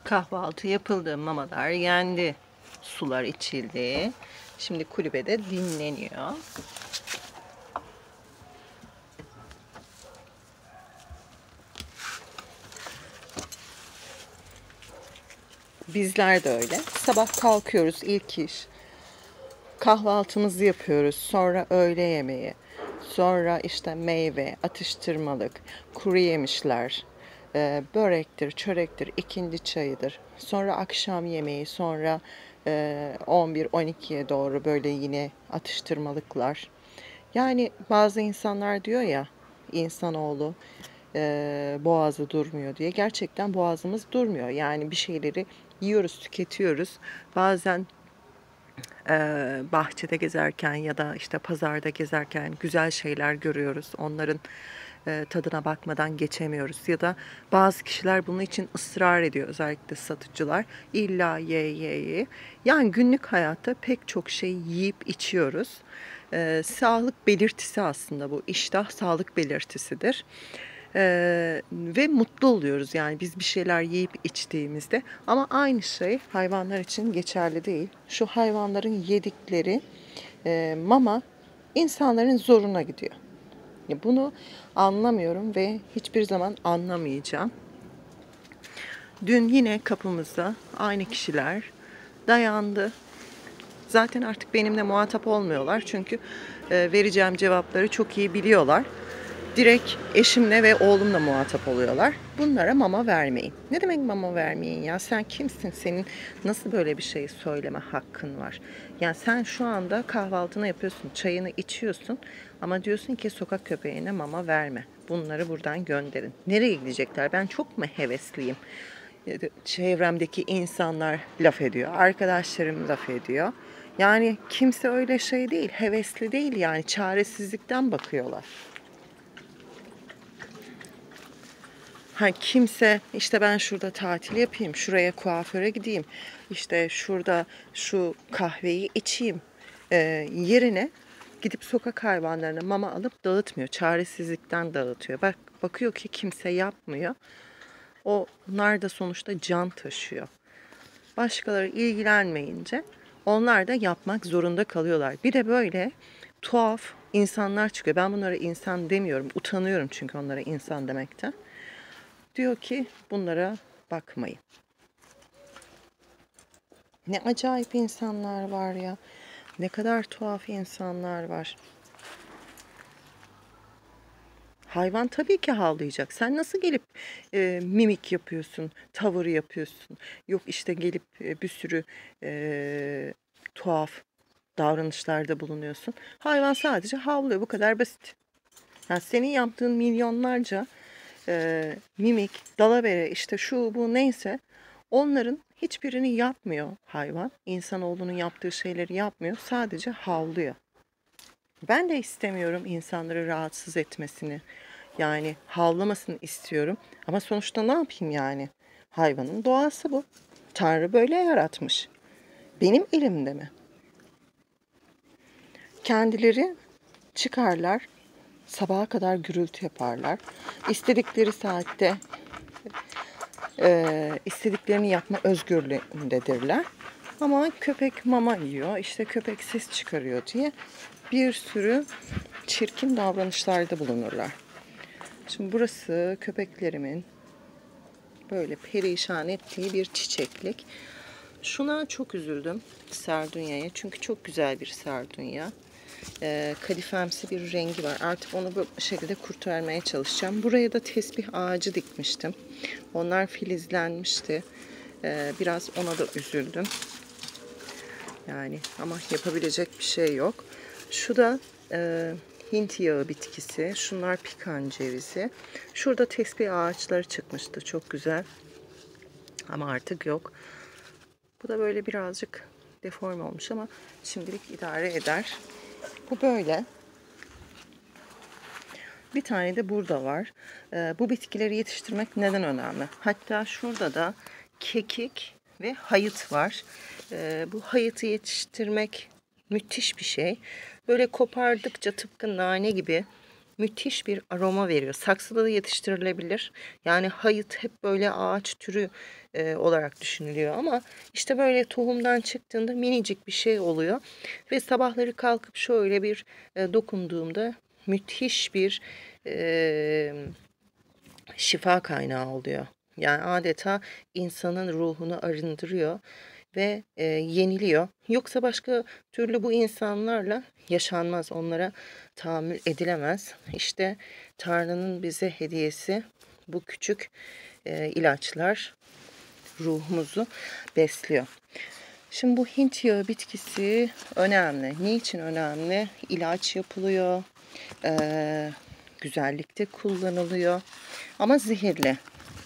Kahvaltı yapıldı, mamalar yendi, sular içildi. Şimdi kulübede dinleniyor. Bizler de öyle. Sabah kalkıyoruz, ilk iş kahvaltımızı yapıyoruz. Sonra öğle yemeği. Sonra işte meyve, atıştırmalık, kuru yemişler, börektir, çörektir, ikindi çayıdır. Sonra akşam yemeği, sonra 11-12'ye doğru böyle yine atıştırmalıklar. Yani bazı insanlar diyor ya, insanoğlu boğazı durmuyor diye. Gerçekten boğazımız durmuyor. Yani bir şeyleri yiyoruz, tüketiyoruz. Bazen bahçede gezerken ya da işte pazarda gezerken güzel şeyler görüyoruz. Onların tadına bakmadan geçemiyoruz. Ya da bazı kişiler bunun için ısrar ediyor. Özellikle satıcılar. İlla ye ye ye. Yani günlük hayatta pek çok şey yiyip içiyoruz. Sağlık belirtisi aslında bu. İştah sağlık belirtisidir. Ve mutlu oluyoruz yani biz bir şeyler yiyip içtiğimizde. Ama aynı şey hayvanlar için geçerli değil. Şu hayvanların yedikleri mama insanların zoruna gidiyor. Bunu anlamıyorum ve hiçbir zaman anlamayacağım. Dün yine kapımıza aynı kişiler dayandı. Zaten artık benimle muhatap olmuyorlar çünkü vereceğim cevapları çok iyi biliyorlar. Direkt eşimle ve oğlumla muhatap oluyorlar. Bunlara mama vermeyin. Ne demek mama vermeyin ya? Sen kimsin? Senin nasıl böyle bir şey söyleme hakkın var? Yani sen şu anda kahvaltını yapıyorsun, çayını içiyorsun ama diyorsun ki sokak köpeğine mama verme. Bunları buradan gönderin. Nereye gidecekler? Ben çok mu hevesliyim? Çevremdeki insanlar laf ediyor, arkadaşlarım laf ediyor. Yani kimse öyle şey değil, hevesli değil yani çaresizlikten bakıyorlar. Ha, kimse işte ben şurada tatil yapayım, şuraya kuaföre gideyim, işte şurada şu kahveyi içeyim yerine gidip sokak hayvanlarına mama alıp dağıtmıyor. Çaresizlikten dağıtıyor. Bak, bakıyor ki kimse yapmıyor. Onlar da sonuçta can taşıyor. Başkaları ilgilenmeyince onlar da yapmak zorunda kalıyorlar. Bir de böyle tuhaf insanlar çıkıyor. Ben bunlara insan demiyorum. Utanıyorum çünkü onlara insan demekten. Diyor ki bunlara bakmayın. Ne acayip insanlar var ya. Ne kadar tuhaf insanlar var. Hayvan tabii ki havlayacak. Sen nasıl gelip mimik yapıyorsun, tavır yapıyorsun? Yok işte gelip bir sürü tuhaf davranışlarda bulunuyorsun. Hayvan sadece havlıyor. Bu kadar basit. Yani senin yaptığın milyonlarca mimik, dalavere, işte şu bu neyse onların hiçbirini yapmıyor hayvan. İnsanoğlunun yaptığı şeyleri yapmıyor. Sadece havlıyor. Ben de istemiyorum insanları rahatsız etmesini. Yani havlamasını istiyorum. Ama sonuçta ne yapayım yani? Hayvanın doğası bu. Tanrı böyle yaratmış. Benim elimde mi? Kendileri çıkarlar, sabaha kadar gürültü yaparlar. İstedikleri saatte istediklerini yapma özgürlüğündedirler. Ama köpek mama yiyor, işte köpek ses çıkarıyor diye bir sürü çirkin davranışlarda bulunurlar. Şimdi burası köpeklerimin böyle perişan ettiği bir çiçeklik. Şuna çok üzüldüm, sardunyaya. Çünkü çok güzel bir sardunya. Kadifemsi bir rengi var. Artık onu bu şekilde kurtarmaya çalışacağım. Buraya da tesbih ağacı dikmiştim. Onlar filizlenmişti. Biraz ona da üzüldüm. Yani ama yapabilecek bir şey yok. Şu da Hint yağı bitkisi. Şunlar pikan cevizi. Şurada tesbih ağaçları çıkmıştı. Çok güzel. Ama artık yok. Bu da böyle birazcık deforme olmuş ama şimdilik idare eder. Bu böyle. Bir tane de burada var. Bu bitkileri yetiştirmek neden önemli? Hatta şurada da kekik ve hayıt var. Bu hayıtı yetiştirmek müthiş bir şey. Böyle kopardıkça tıpkı nane gibi müthiş bir aroma veriyor. Saksıda da yetiştirilebilir. Yani hayıt hep böyle ağaç türü olarak düşünülüyor ama işte böyle tohumdan çıktığında minicik bir şey oluyor ve sabahları kalkıp şöyle bir dokunduğumda müthiş bir şifa kaynağı oluyor. Yani adeta insanın ruhunu arındırıyor ve yeniliyor. Yoksa başka türlü bu insanlarla yaşanmaz, onlara tahammül edilemez. İşte Tanrı'nın bize hediyesi bu küçük ilaçlar ruhumuzu besliyor. Şimdi bu Hint yağı bitkisi önemli. Niçin önemli? İlaç yapılıyor, güzellikte kullanılıyor ama zehirli.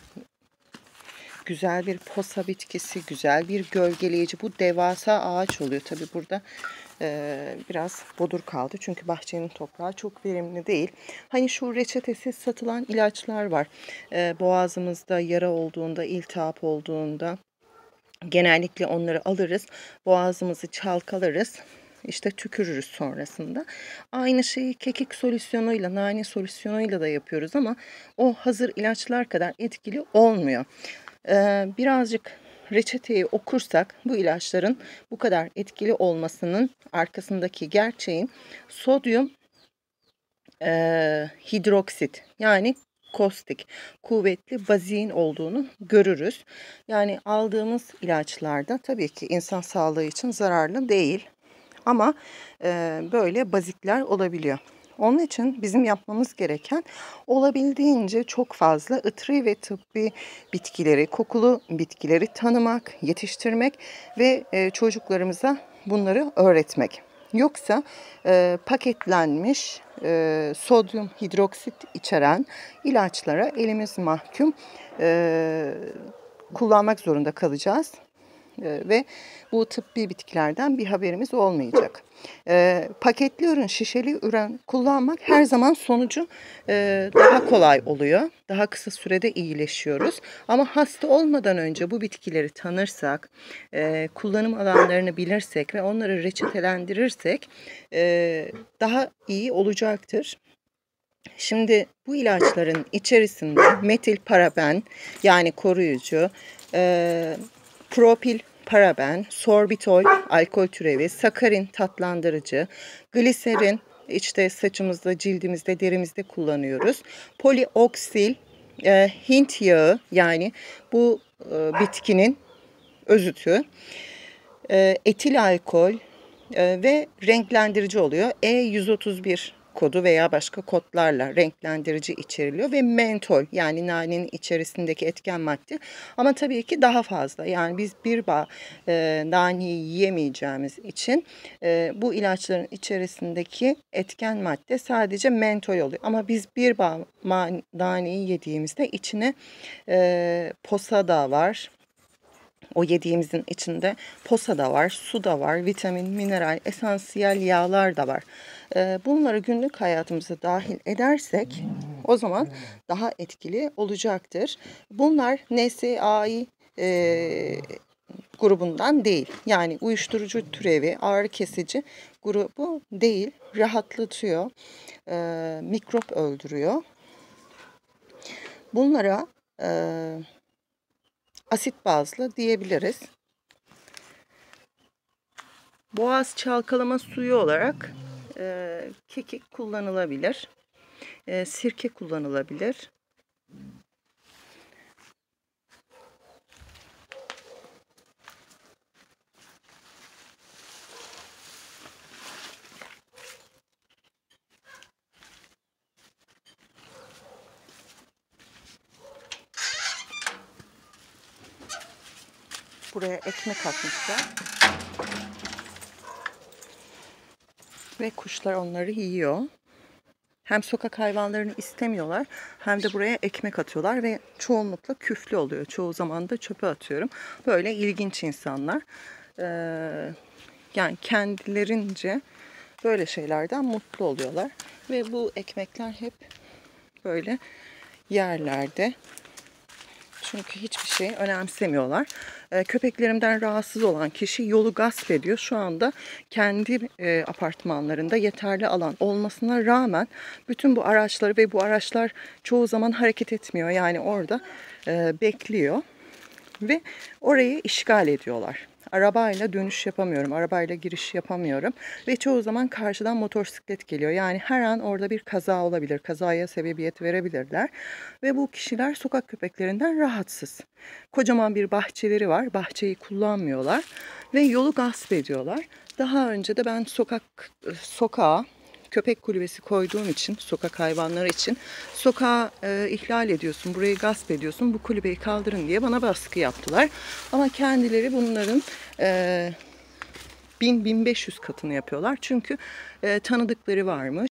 Güzel bir posa bitkisi, güzel bir gölgeleyici. Bu devasa ağaç oluyor. Tabii burada biraz bodur kaldı. Çünkü bahçenin toprağı çok verimli değil. Hani şu reçetesiz satılan ilaçlar var. Boğazımızda yara olduğunda, iltihap olduğunda genellikle onları alırız. Boğazımızı çalkalarız. İşte tükürürüz sonrasında. Aynı şeyi kekik solüsyonuyla, nane solüsyonuyla da yapıyoruz ama o hazır ilaçlar kadar etkili olmuyor. Birazcık reçeteyi okursak bu ilaçların bu kadar etkili olmasının arkasındaki gerçeğin sodyum hidroksit yani kostik, kuvvetli baziğin olduğunu görürüz. Yani aldığımız ilaçlarda tabii ki insan sağlığı için zararlı değil ama böyle bazikler olabiliyor. Onun için bizim yapmamız gereken olabildiğince çok fazla ıtri ve tıbbi bitkileri, kokulu bitkileri tanımak, yetiştirmek ve çocuklarımıza bunları öğretmek. Yoksa paketlenmiş sodyum hidroksit içeren ilaçlara elimiz mahkum kullanmak zorunda kalacağız. Ve bu tıbbi bitkilerden bir haberimiz olmayacak. Paketli ürün, şişeli ürün kullanmak her zaman sonucu daha kolay oluyor. Daha kısa sürede iyileşiyoruz. Ama hasta olmadan önce bu bitkileri tanırsak, kullanım alanlarını bilirsek ve onları reçetelendirirsek daha iyi olacaktır. Şimdi bu ilaçların içerisinde metil paraben yani koruyucu, propil paraben, sorbitol alkol türevi, sakarin tatlandırıcı, gliserin işte saçımızda, cildimizde, derimizde kullanıyoruz. Polioksil, Hint yağı yani bu bitkinin özütü, etil alkol ve renklendirici oluyor. E131 kodu veya başka kodlarla renklendirici içeriliyor ve mentol yani nanenin içerisindeki etken madde ama tabii ki daha fazla. Yani biz bir bağ naneyi yiyemeyeceğimiz için bu ilaçların içerisindeki etken madde sadece mentol oluyor. Ama biz bir bağ naneyi yediğimizde içine posa da var. O yediğimizin içinde posa da var, su da var, vitamin, mineral, esansiyel yağlar da var. Bunları günlük hayatımıza dahil edersek o zaman daha etkili olacaktır. Bunlar NSAI grubundan değil. Yani uyuşturucu türevi, ağrı kesici grubu değil. Rahatlatıyor, mikrop öldürüyor. Bunlara asit bazlı diyebiliriz. Boğaz çalkalama suyu olarak kekik kullanılabilir. Sirke kullanılabilir. Buraya ekmek atmışlar. Ve kuşlar onları yiyor. Hem sokak hayvanlarını istemiyorlar hem de buraya ekmek atıyorlar ve çoğunlukla küflü oluyor. Çoğu zaman da çöpe atıyorum. Böyle ilginç insanlar. Yani kendilerince böyle şeylerden mutlu oluyorlar. Ve bu ekmekler hep böyle yerlerde Çünkü hiçbir şey önemsemiyorlar. Köpeklerimden rahatsız olan kişi yolu gasp ediyor. Şu anda kendi apartmanlarında yeterli alan olmasına rağmen bütün bu araçları ve bu araçlar çoğu zaman hareket etmiyor. Yani orada bekliyor ve orayı işgal ediyorlar. Arabayla dönüş yapamıyorum, arabayla giriş yapamıyorum ve çoğu zaman karşıdan motosiklet geliyor. Yani her an orada bir kaza olabilir, kazaya sebebiyet verebilirler ve bu kişiler sokak köpeklerinden rahatsız. Kocaman bir bahçeleri var, bahçeyi kullanmıyorlar ve yolu gasp ediyorlar. Daha önce de ben sokağa köpek kulübesi koyduğum için, sokak hayvanları için sokağı ihlal ediyorsun, burayı gasp ediyorsun, bu kulübeyi kaldırın diye bana baskı yaptılar. Ama kendileri bunların 1000-1500 katını yapıyorlar. Çünkü tanıdıkları varmış.